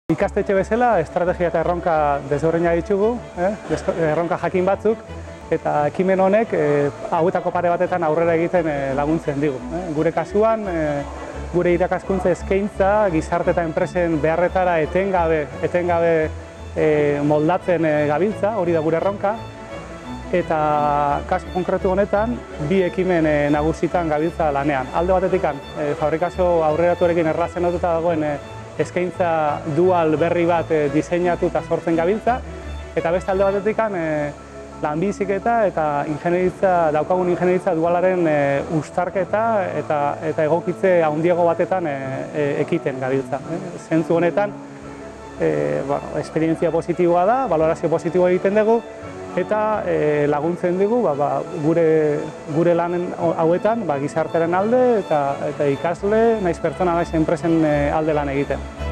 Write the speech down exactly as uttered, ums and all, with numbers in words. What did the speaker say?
Ikastetxe bezala, estrategia eta erronka desberdinak ditugu, eh? erronka jakin batzuk, eta ekimen honek eh, hauetako pare batetan aurrera egiten eh, laguntzen digu. Eh? Gure kasuan, eh, gure irakaskuntza eskaintza, gizarte eta enpresen beharretara etengabe, etengabe eh, moldatzen eh, gabiltza, hori da gure erronka, eta kasu konkretu honetan, bi ekimen eh, nagusitan gabiltza lanean. Alde batetik, eh, fabrikazio aurreratuarekin erlazionatuta dagoen eh, eskaintza dual berri bat e, diseinatu eta sortzen gabiltza, eta beste alde batetik e, lanbiziketa eta ingenieritza, daukagun ingenieritza dualaren e, uztarketa eta, eta egokitze handiago batetan e, e, ekiten gabiltza. E. Zentzu honetan, e, bueno, esperientzia positiboa da, valorazio positiboa egiten dugu, eta e, laguntzen dugu ba, ba, gure, gure lanen hauetan ba, gizartearen alde eta, eta ikasle, naiz pertsona, naiz enpresen e, alde lan egiten.